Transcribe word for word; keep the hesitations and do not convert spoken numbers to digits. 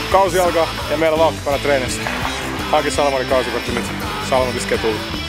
Kausi alkaa ja meillä on vauhti päällä treenissä. Hankin Salmonin kausikortti nyt Salmon Ketulle.